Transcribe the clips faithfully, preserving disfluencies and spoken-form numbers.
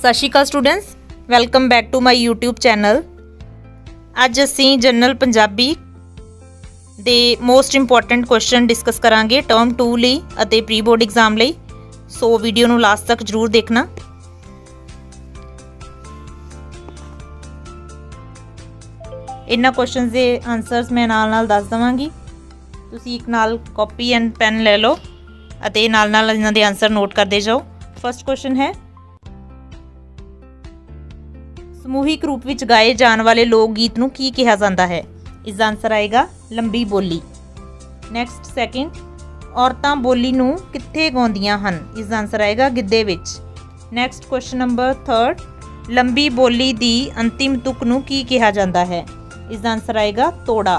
सत Sri Akal students, welcome back to my YouTube channel. अज असी जनरल पंजाबी दे मोस्ट इंपॉर्टेंट क्वेश्चन डिस्कस करांगे टर्म टू लई अते प्री बोर्ड एग्जाम लई। सो वीडियो नूं लास्ट तक जरूर देखना। इन्हां क्वेश्चन दे आंसर्स मैं नाल नाल दस देवांगी। तुसीं एक नाल कॉपी एंड पेन ले लो अते नाल नाल इन्हां दे आंसर नोट करते जाओ। फर्स्ट क्वेश्चन है, समूहिक रूप विच गाए जाने वाले लोक गीत नूं की कहा जाता है? इसका आंसर आएगा लंबी बोली। नैक्सट सैकेंड, औरतां बोली नूं कित्थे गाउंदियां हन? इसका आंसर आएगा गिद्धे विच। नैक्सट क्वेश्चन नंबर थर्ड, लंबी बोली दी अंतिम तुक नूं की कहा जाता है? इसका आंसर आएगा तोड़ा।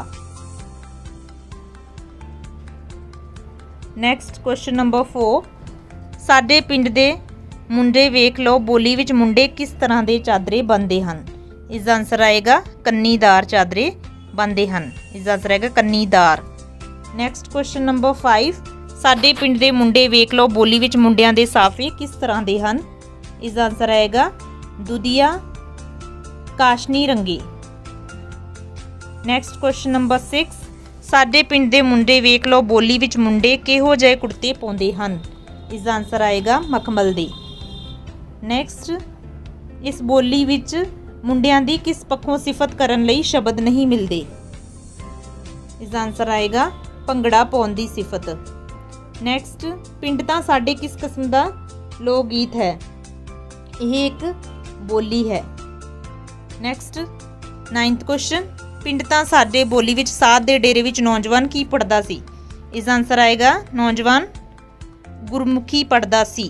नैक्सट क्वेश्चन नंबर फोर, साडे पिंड दे मुंडे वेख लो बोली विच मुंडे किस तरह के चादरे बनते हैं? इसका आंसर आएगा कन्नीदार चादरे बनते हैं। इसका आंसर आएगा कन्नीदार। नैक्सट क्वेश्चन नंबर फाइव, साडे पिंड दे मुंडे वेख लो बोली विच मुंडियां दे साफे किस तरह के हैं? इसका आंसर आएगा दुधिया काशनी रंगे। नैक्सट क्वेश्चन नंबर सिक्स, साडे पिंड दे मुंडे वेख लो बोली विच मुंडे किहो जिहे कुर्ते पाउंदे हन? इसका आंसर आएगा मखमल दे। नैक्सट, इस बोली विच मुंडियां दी किस पक्षों सिफत करन लई शब्द नहीं मिलते? इसका आंसर आएगा भंगड़ा पाउण दी सिफत। नैक्सट, पिंड तां साडे किस किस्म दा लोक गीत है? यह एक बोली है। नैक्सट नाइन्थ क्वेश्चन, पिंड तां साडे बोली विच साध दे डेरे विच नौजवान की पढ़दा सी? इसका आंसर आएगा नौजवान गुरमुखी पढ़दा सी।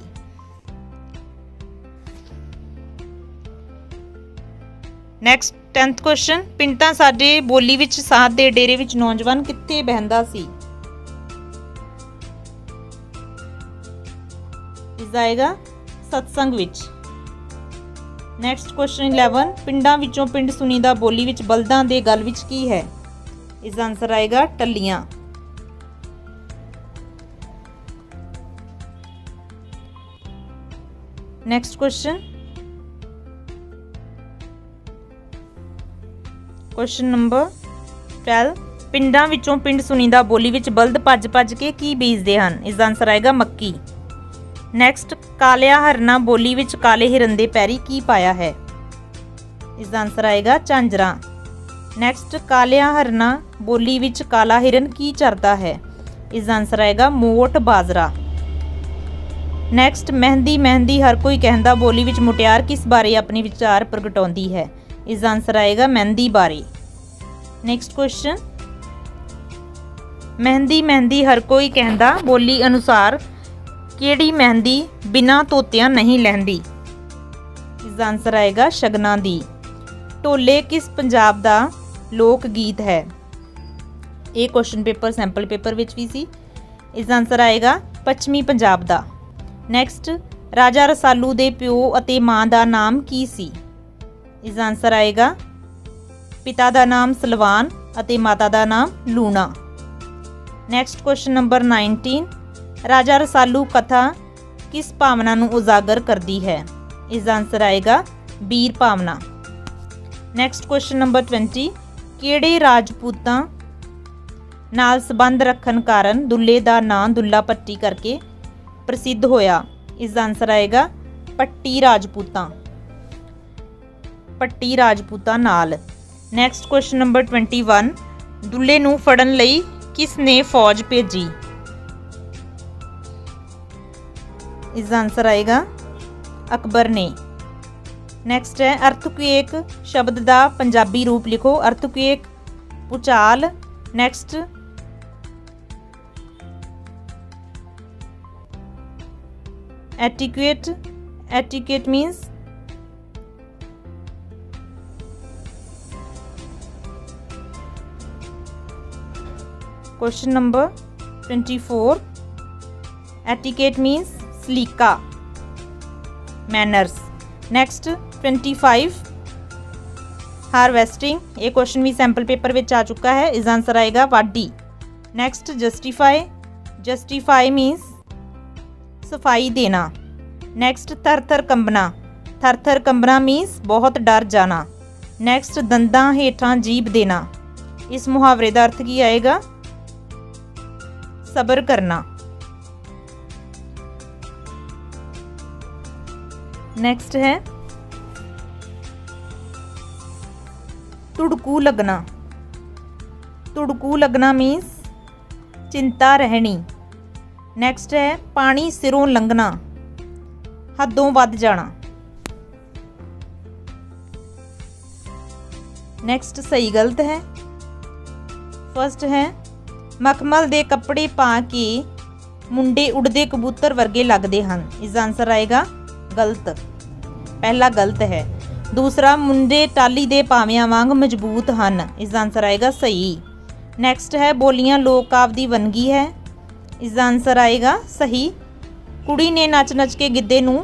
नैक्सट टेंथ क्वेश्चन, पिंड तां साडे बोली विच साध दे डेरे विच नौजवान कित्थे बहिंदा सी? इसदा आएगा सत्संग विच। नैक्सट क्वेश्चन इलेवन, पिंडां विचों पिंड सुनीदा बोली विच बलदां दे गल विच की है? इसदा आंसर आएगा टल्लियां। Next question question number twelve, पिंडां विचों पिंड सुनीदा बोली विच बलद भज भज के की बीजदे हन? इसका आंसर आएगा मक्की। नैक्सट, कालिया हरना बोली विच काले हिरन दे पैरी की पाया है? इसका आंसर आएगा झांजरा। नैक्सट, कालिया हरना बोली विच काला हिरन की चरदा है? इसका आंसर आएगा मोट बाजरा। नैक्सट, मेहंदी मेहंदी हर कोई कहंदा बोली विच मुटियार किस बारे अपने विचार प्रगटाउंदी है? इसका आंसर आएगा मेहंदी बारे। नैक्सट क्वेश्चन, मेहंदी मेहंदी हर कोई कहंदा बोली अनुसार किहड़ी मेहंदी बिना धोतियां नहीं लहंदी? इसका आंसर आएगा शगना दी। ढोले किस पंजाब दा लोक गीत है? ये क्वेश्चन पेपर सैंपल पेपर विच भी सी। इसका आंसर आएगा पश्चिमी पंजाब दा। नैक्सट, राजा रसालू दे प्यो अते मां दा नाम की सी? इसका आंसर आएगा पिता का नाम सलवान अते माता का नाम Luna. Next question number nineteen, Raja Rasalu कथा किस भावना नूं उजागर करती है? इसका आंसर आएगा वीर भावना। नैक्सट क्वेश्चन नंबर ट्वेंटी, किहड़े राजपूतां नाल संबंध रखन कारण दुल्ले का नाम दुल्ला पट्टी करके प्रसिद्ध होया? इसका आंसर आएगा पट्टी राजपूतां पट्टी राजपूतां नाल। Next question number twenty one, दुल्ले नूं फड़न लई किसने फौज भेजी? इसका आंसर आएगा अकबर ने। नैक्सट है, अर्थक्वेक शब्द का पंजाबी रूप लिखो। अर्थक्वेक भूचाल। Next, etiquette etiquette means question number twenty four, etiquette means सलीका manners. Next twenty five, harvesting. ये क्वेश्चन भी सैंपल पेपर में आ चुका है। इसका आंसर आएगा वाढी। Next justify. जस्टिफाई मीन्स सफाई देना। नैक्सट थर थर कंबना। थर थर कंबना मीन्स बहुत डर जाना। नैक्सट दंदां हेठां जीभ देना। इस मुहावरे का अर्थ की आएगा? सबर करना। नेक्स्ट है तुड़कू लगना। तुड़कू लगना मीन्स चिंता रहनी। नेक्स्ट है पानी सिरों लंघना, हदों वध जाना। नेक्स्ट सही गलत है। फर्स्ट है मखमल दे कपड़े पा के मुंडे उड़दे कबूतर वर्गे लगते हैं। इसका आंसर आएगा गलत, पहला गलत है। दूसरा मुंडे टाली दे पावियां वांग मजबूत हैं। इसका आंसर आएगा सही। नैक्सट है बोलियां लोक काव्य दी वनगी है। इसका आंसर आएगा सही। कुड़ी ने नच नच के गिद्धे नूं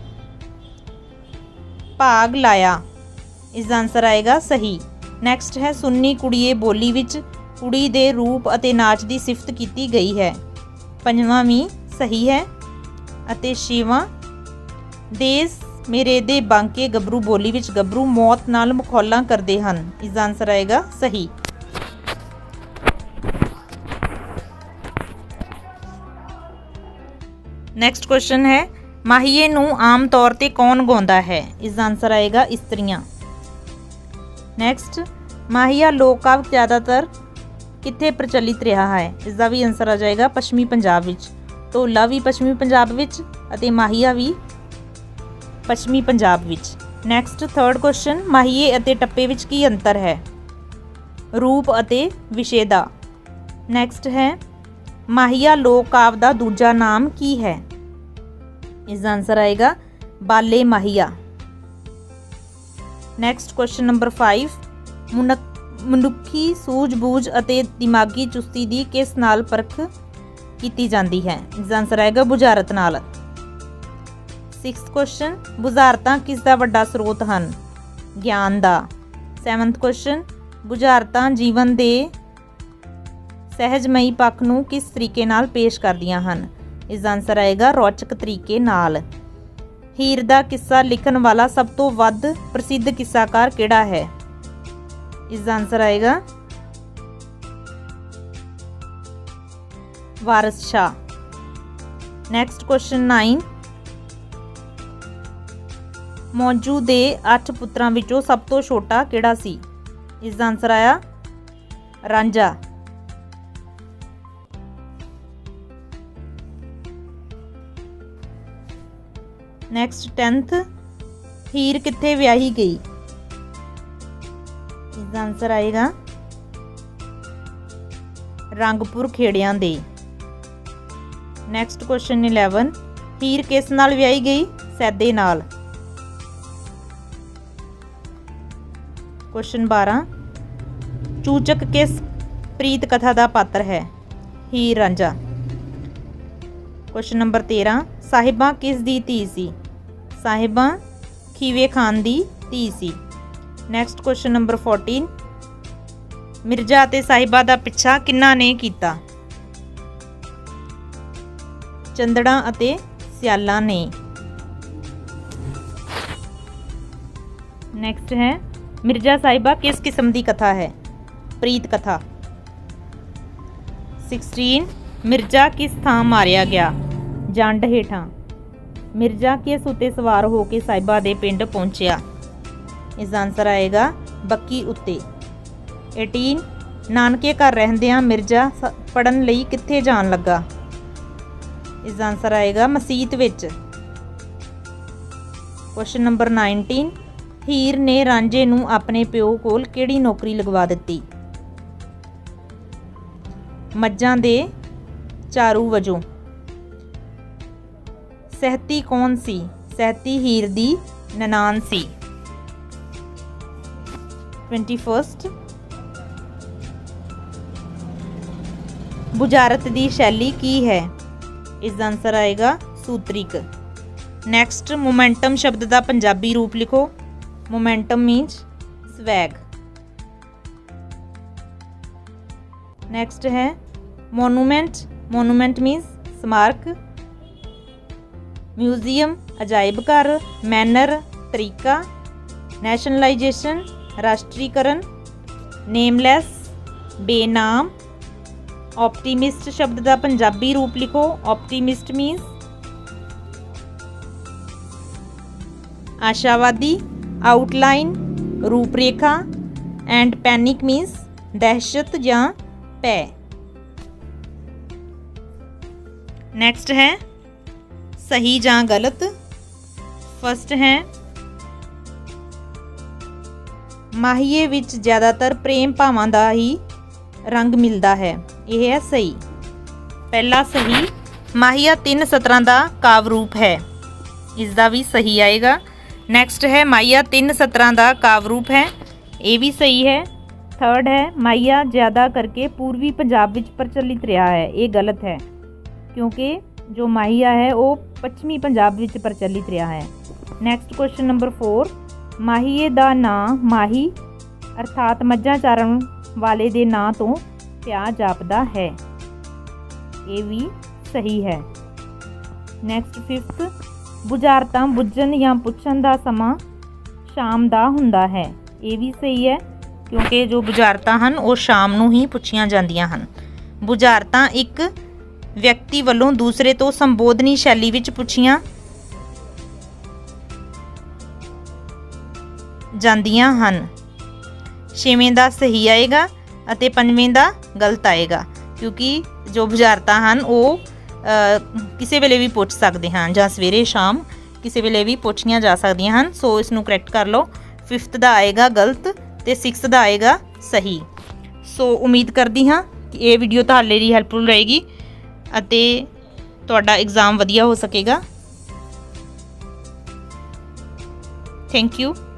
भाग लाया। इसका आंसर आएगा सही। नैक्सट है सुन्नी कुड़ीए बोली विच कुड़ी दे रूप अते नाच दी सिफत कीती गई है। पंजवां भी सही है। अते छेवां देस मेरे दे बांके गबरू बोली विच गबरू मौत नाल मखौला करते हैं। इसका आंसर आएगा सही। नैक्सट क्वेश्चन है माहिए नूं आम तौर ते कौन गाउंदा है। इसका आंसर आएगा इस्त्रियां। नैक्सट माहिया लोक काव्य ज़्यादातर कित्थे प्रचलित रहा है। इसका भी आंसर आ जाएगा पश्चिमी पंजाब विच। ढोला भी पश्चिमी पंजाब विच अते माहिया भी पश्चिमी पंजाब विच। नैक्सट थर्ड क्वेश्चन माहिए अते टप्पे विच की अंतर है। रूप अते विशे दा। नैक्सट है माहिया लोक काव्य दा दूजा नाम की है। इसका आंसर आएगा बाले माहिया। नैक्सट क्वेश्चन नंबर फाइव मनुखी सूझबूझ अते दिमागी चुस्ती दी किस नाल परख कीती जाती है। इसका आंसर आएगा बुझारत नाल। सिक्स्थ क्वेश्चन बुझारतां किस दा वड्डा स्रोत हैं। ज्ञान दा। सैवंथ क्वेश्चन बुझारतां जीवन दे सहजमई पक्ष नूं किस तरीके नाल पेश करदियां हन। इसका आंसर आएगा रोचक तरीके नाल। हीर दा किस्सा लिखण वाला सब तो वध प्रसिद्ध किस्साकार किहड़ा है। इसका आंसर आएगा Waris Shah. Next question nine मौजू दे अठ पुत्रां विचों सब तो छोटा किहड़ा सी। इसका आंसर आया रांझा। नैक्सट टेंथ हीर कित्थे व्याही गई। इसका आंसर आएगा रंगपुर खेड़ियां दे। नैक्सट क्वेश्चन इलेवन हीर किस नाल व्याही गई। सैदे नाल। क्वेश्चन बारह चूचक किस प्रीत कथा का पात्र है। हीर रांझा। क्वेश्चन नंबर तेरह साहिबा किस दी धी सी। साहिबा खीवे खान दी धी सी। Next question number fourteen Mirza अते साहिबा दा पिछा किन्ना ने कीता। चंदड़ा अते सियाला ने। नैक्सट है मिर्जा साहिबा किस किस्म की कथा है। प्रीत कथा। सिक्सटीन मिर्जा किस थां मारिया गया। जंड हेठां। मिर्जा किस उत्ते सवार होकर साहिबा दे पिंड पहुंचिया। इसका आंसर आएगा बक्की उत्ते। एटीन नानके घर रहंदियां मिर्जा पढ़न लई कित्थे जान लगा। इसका आंसर आएगा मसीत विच। क्वेश्चन नंबर नाइनटीन हीर ने रांझे नूं अपने प्यो कोल किहड़ी नौकरी लगवा दित्ती। मज्जां दे चारू वजों। सहती कौन सी। सहती हीर दी ननान सी। ट्वेंटी फर्स्ट बुझारत दी शैली की है। इसका आंसर आएगा सूत्रिक। नैक्सट मोमेंटम शब्द का पंजाबी रूप लिखो। मोमेंटम मीन्स स्वैग। नैक्सट है मोनूमेंट। मोनूमेंट मीन्स स्मारक। म्यूजियम अजायब घर। मैनर तरीका, नैशनलाइजेशन राष्ट्रीकरण, नेमलैस बेनाम। ऑप्टीमिस्ट शब्द का पंजाबी रूप लिखो। ऑप्टीमिस्ट मीन्स आशावादी। आउटलाइन रूपरेखा एंड पैनिक मीन्स दहशत या भय। नेक्स्ट है सही या गलत। फर्स्ट है माहिए विच ज़्यादातर प्रेम भावां दा ही रंग मिलता है, यह है सही। पहला सही माहिया तीन सतरां दा काव रूप है, इसका भी सही आएगा। नैक्सट है माहिया तीन सतरां दा काव रूप है, ये भी सही है। थर्ड है माहिया ज़्यादा करके पूर्वी पंजाब विच प्रचलित रहा है, ये गलत है क्योंकि जो माहिया है वो पश्चिमी पंजाब विच प्रचलित रहा है। नैक्सट क्वेश्चन नंबर फोर माहिए दा नां माही अर्थात मज्जां चारण वाले दे नां तो पिया जापदा है, ये भी सही है। नैक्सट फिफ्थ बुझारतां बुझण या पुछण दा समा शाम दा हुंदा है, ये भी सही है क्योंकि जो बुझारतां हन वो शाम नूं ही पुछियां जांदियां हन। बुझारतां एक व्यक्ति वालों दूसरे तो संबोधनी शैली विच पुछियां जांदियां हन। छेवें दा सही आएगा अते पंजवें दा गलत आएगा क्योंकि जो बुझारतां हन वो किसी वेले भी पुछ सकते हैं जां सवेरे शाम किसी वेले भी पुछियां जा सकदियां हन। सो इसनूं करैक्ट कर लो। फिफ्थ दा आएगा गलत ते सिक्स दा आएगा सही। सो उम्मीद करदी हाँ कि ये वीडियो तुहाडे लई हैल्पफुल रहेगी अते तुहाडा एग्जाम वधिया हो सकेगा। Thank you.